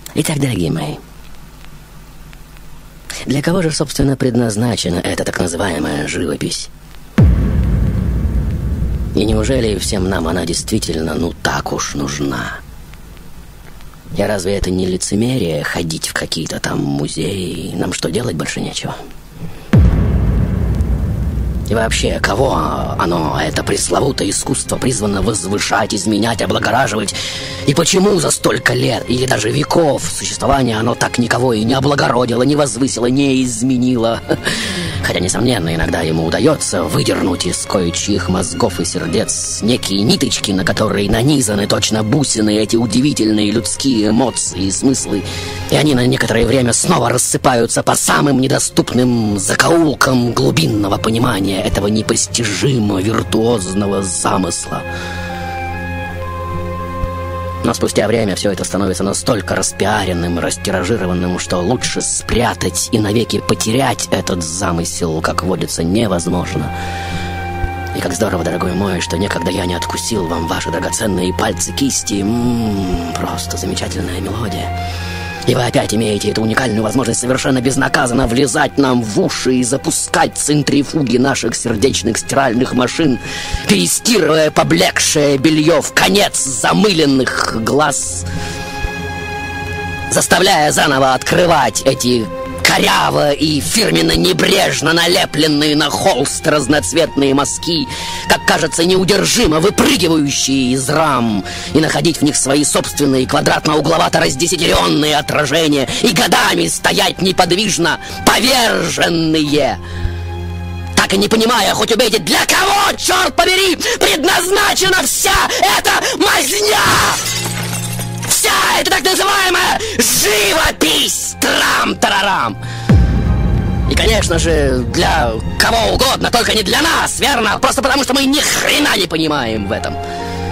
Итак, дорогие мои, для кого же, собственно, предназначена эта так называемая живопись? И неужели всем нам она действительно, так уж нужна? И разве это не лицемерие ходить в какие-то там музеи? Нам что, делать больше нечего? И вообще, кого оно, это пресловутое искусство, призвано возвышать, изменять, облагораживать? И почему за столько лет, или даже веков существования оно так никого и не облагородило, не возвысило, не изменило? Хотя, несомненно, иногда ему удается выдернуть из кое-чьих мозгов и сердец некие ниточки, на которые нанизаны точно бусины эти удивительные людские эмоции и смыслы. И они на некоторое время снова рассыпаются по самым недоступным закоулкам глубинного понимания этого непостижимого виртуозного замысла. Но спустя время все это становится настолько распиаренным, растиражированным, что лучше спрятать и навеки потерять этот замысел, как водится, невозможно. И как здорово, дорогой мой, что некогда я не откусил вам ваши драгоценные пальцы кисти. Просто замечательная мелодия. И вы опять имеете эту уникальную возможность совершенно безнаказанно влезать нам в уши и запускать центрифуги наших сердечных стиральных машин, перестирывая поблекшее белье в конец замыленных глаз, заставляя заново открывать эти коряво и фирменно небрежно налепленные на холст разноцветные мазки, как кажется, неудержимо выпрыгивающие из рам, и находить в них свои собственные квадратно-угловато раздесятеренные отражения, и годами стоять неподвижно поверженные, так и не понимая, хоть убейте, для кого, черт побери, предназначена вся эта мазня! Вся эта так называемая живопись! Трам-тарарам! И, конечно же, для кого угодно, только не для нас, верно? Просто потому, что мы ни хрена не понимаем в этом.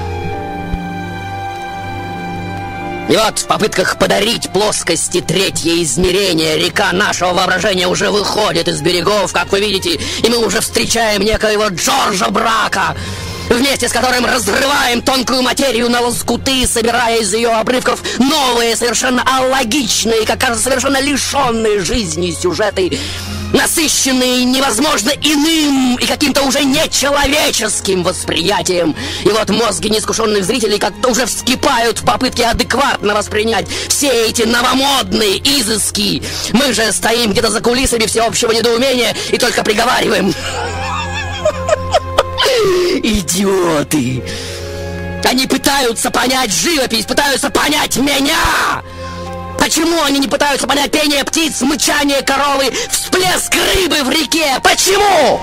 И вот в попытках подарить плоскости третье измерение река нашего воображения уже выходит из берегов, как вы видите, и мы уже встречаем некоего Джорджа Брака, вместе с которым разрываем тонкую материю на лоскуты, собирая из ее обрывков новые, совершенно алогичные, как кажется, совершенно лишенные жизни сюжеты, насыщенные невозможно иным и каким-то уже нечеловеческим восприятием. И вот мозги неискушенных зрителей как-то уже вскипают в попытке адекватно воспринять все эти новомодные изыски. Мы же стоим где-то за кулисами всеобщего недоумения и только приговариваем: идиоты! Они пытаются понять живопись, пытаются понять меня! Почему они не пытаются понять пение птиц, мычание коровы, всплеск рыбы в реке? Почему?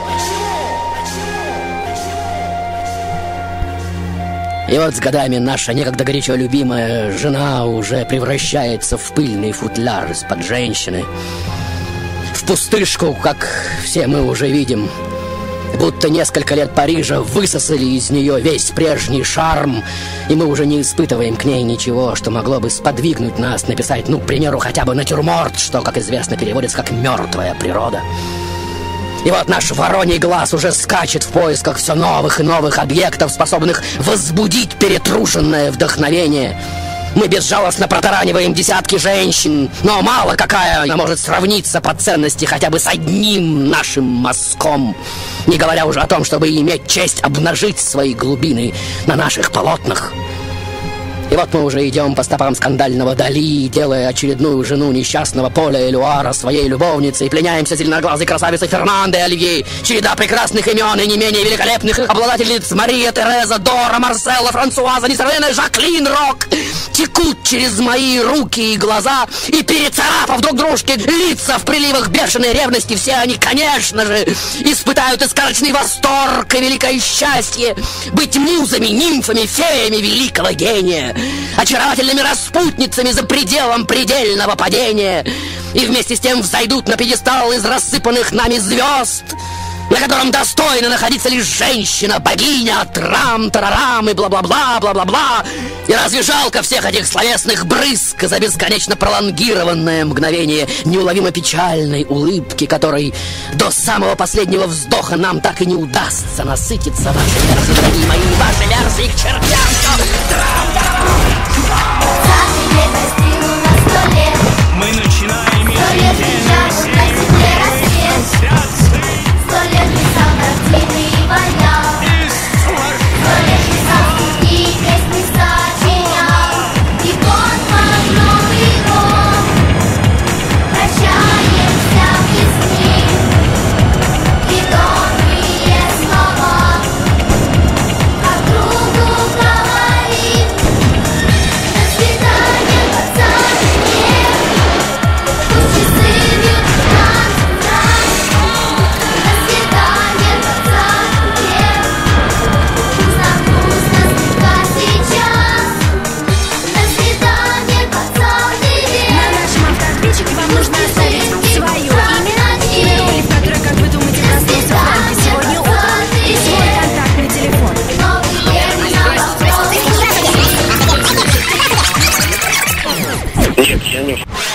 И вот с годами наша некогда горячо любимая жена уже превращается в пыльный футляр из-под женщины, в пустышку, как все мы уже видим. Будто несколько лет Парижа высосали из нее весь прежний шарм, и мы уже не испытываем к ней ничего, что могло бы сподвигнуть нас написать, к примеру, хотя бы натюрморт, что, как известно, переводится как «мертвая природа». И вот наш вороний глаз уже скачет в поисках все новых и новых объектов, способных возбудить перетрушенное вдохновение. Мы безжалостно протараниваем десятки женщин, но мало какая она может сравниться по ценности хотя бы с одним нашим мазком, не говоря уже о том, чтобы иметь честь обнажить свои глубины на наших полотнах. И вот мы уже идем по стопам скандального Дали, делая очередную жену несчастного Поля Элюара своей любовницей, пленяемся зеленоглазой красавицей Фернандой Оливье, череда прекрасных имен и не менее великолепных их обладательниц Мария, Тереза, Дора, Марселла, Франсуаза, несравненная Жаклин Рок текут через мои руки и глаза, и перецарапав друг дружке лица в приливах бешеной ревности, все они, конечно же, испытают искорочный восторг и великое счастье быть музами, нимфами, феями великого гения, очаровательными распутницами за пределом предельного падения, и вместе с тем взойдут на пьедестал из рассыпанных нами звезд, на котором достойна находиться лишь женщина, богиня, трам-тарарам и бла-бла-бла, бла-бла-бла. И разве жалко всех этих словесных брызг за бесконечно пролонгированное мгновение неуловимо печальной улыбки, которой до самого последнего вздоха нам так и не удастся насытиться? Ваши версии, дорогие мои, ваши версии к чертям! Трам-тарарам! Нет, я не